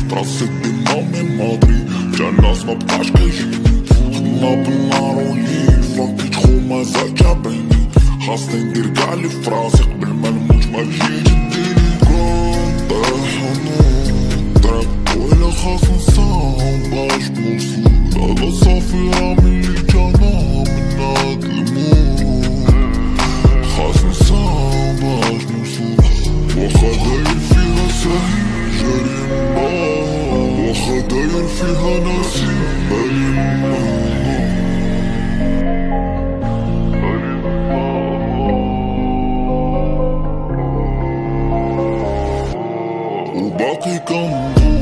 راسي ديما من ماضري جا الناس مبقاش كيجيني خدنا بالنار وليل فلاكيت خو مازال جابيني خاصني ندير قاع لي فراسي قبل ما نموت متجيش تديني كون طايح ونوض طريق طويلة خاص نصاوب باش نوصل هذا صافي راه ملي جانا من هاد الموت خاص نصاوب باش نوصل واخا داير فيها ساهي جاري النار واخا داير فيها ناسي بالي وباقي كنقول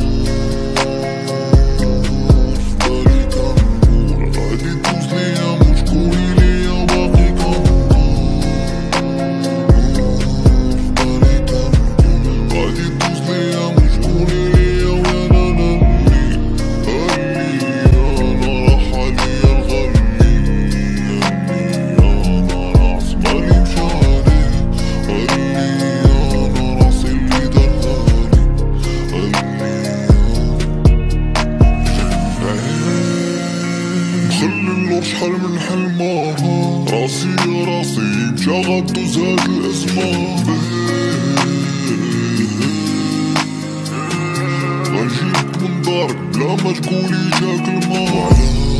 فبالي كنقول غادي دوز ليا مش تقولي ليا باقي كنقول فبالي كنقول غادي دوز ليا مش تقولي ليا وانا نلي انا راح عليا الغلي انا راس مالي مشى عليه انا راسي اللي درها مخلي اللور شحال من حلمة راسي يا راسي مشا غدوز هاد الأزمة غنجيك من دارك بلا ما تقولي جاك الماء